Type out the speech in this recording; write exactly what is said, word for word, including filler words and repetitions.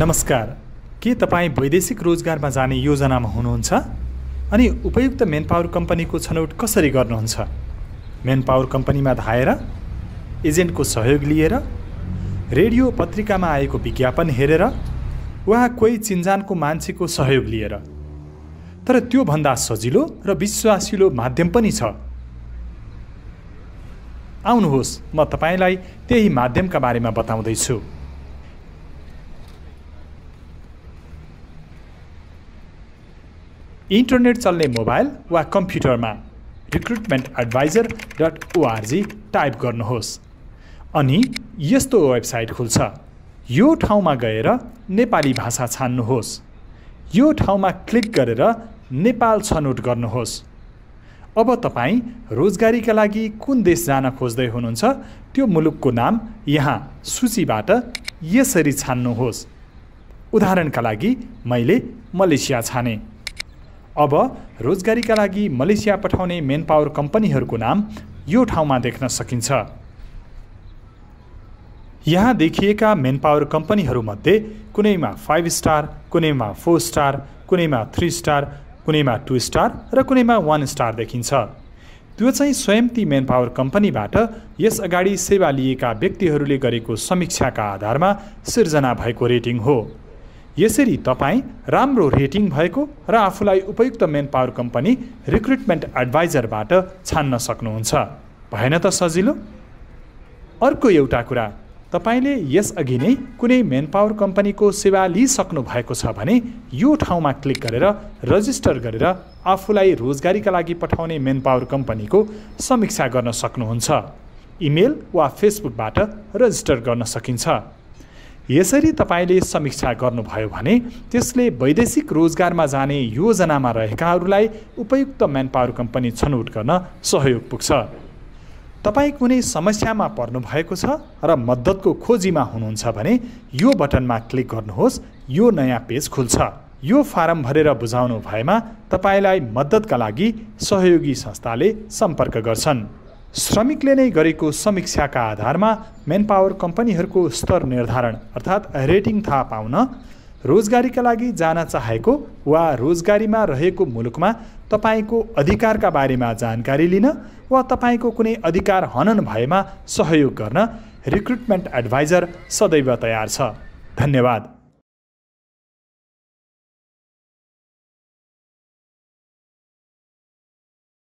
नमस्कार, के तपाईँ वैदेशिक रोजगारमा जाने योजनामा हुनुहुन्छ? अनि उपयुक्त मेनपावर कम्पनीको छनौट कसरी गर्नुहुन्छ? मेनपावर कम्पनीमा धाएर, एजेन्टको सहयोग लिएर, रेडियो पत्रिकामा आएको विज्ञापन हेरेर, वा कोही चिन्जानको मान्छेको सहयोग लिएर। तर त्यो भन्दा सजिलो र विश्वासिलो माध्यम पनि छ। आउनुहोस्, म तपाईलाई त्यही माध्यमका बारेमा बताउँदैछु। इन्टरनेट चल्ने मोबाइल वा कम्प्युटरमा recruitment adviser dot org type गर्नुहोस् अनि यस्तो वेबसाइट खुल्छ। यो ठाउँमा गएर नेपाली भाषा छान्नुहोस्। यो ठाउँमा क्लिक गरेर नेपाल छनौट गर्नुहोस्। अब तपाईँ रोजगारीका लागि कुन देश जान खोज्दै हुनुहुन्छ त्यो मुलुकको नाम यहाँ सूचीबाट यसरी छान्नुहोस्। उदाहरणका लागि मैले मलेसिया छाने। अब रोजगारीका लागि मलेसिया पठाउने मेनपावर कम्पनीहरूको नाम यो ठाउँमा देख्न सकिन्छ। यहाँ देखिएका मेनपावर कम्पनीहरूमध्ये कुनैमा फाइभ स्टार, कुनैमा फोर स्टार, कुनैमा थ्री स्टार, कुनैमा टू स्टार र कुनैमा वान स्टार देखिन्छ। त्यो चाहिँ स्वयं ती मेनपावर कम्पनीबाट यस अगाडि सेवा लिएका व्यक्तिहरूले गरेको समीक्षाका आधारमा सिर्जना भएको रेटिङ हो। यसरी तपाईँ राम्रो रेटिङ भएको र आफूलाई उपयुक्त मेनपावर कम्पनी रिक्रुटमेन्ट एडभाइजरबाट छान्न सक्नुहुन्छ। भएन त सजिलो? अर्को एउटा कुरा, तपाईले यसअघि नै कुनै मेनपावर कम्पनीको सेवा लिइसक्नु भएको छ भने यो ठाउँमा क्लिक गरेर रजिस्टर गरेर आफूलाई रोजगारीका लागि पठाउने मेनपावर कम्पनीको समीक्षा गर्न सक्नुहुन्छ। इमेल वा फेसबुकबाट रजिस्टर गर्न सकिन्छ। यसरी तपाईले समीक्षा गर्नुभयो भने त्यसले वैदेशिक रोजगारमा जाने योजनामा रहेकाहरूलाई उपयुक्त मेनपावर कम्पनी छनौट गर्न सहयोग पुग्छ। तपाईँ कुनै समस्यामा पर्नु भएको छ र मद्दतको खोजीमा हुनुहुन्छ भने यो बटनमा क्लिक गर्नुहोस्। यो नयाँ पेज खुल्छ। यो फारम भरेर बुझाउनु भएमा तपाईलाई मद्दतका लागि सहयोगी संस्थाले सम्पर्क गर्छन्। श्रमिकले नै गरेको समीक्षाका आधारमा मेनपावर कम्पनीहरूको स्तर निर्धारण अर्थात् रेटिङ थाहा पाउन, रोजगारीका लागि जान चाहेको वा रोजगारीमा रहेको मुलुकमा तपाईको अधिकारका बारेमा जानकारी लिन वा तपाईको कुनै अधिकार हनन भएमा सहयोग गर्न रिक्रुटमेन्ट एडभाइजर सदैव तयार छ। धन्यवाद।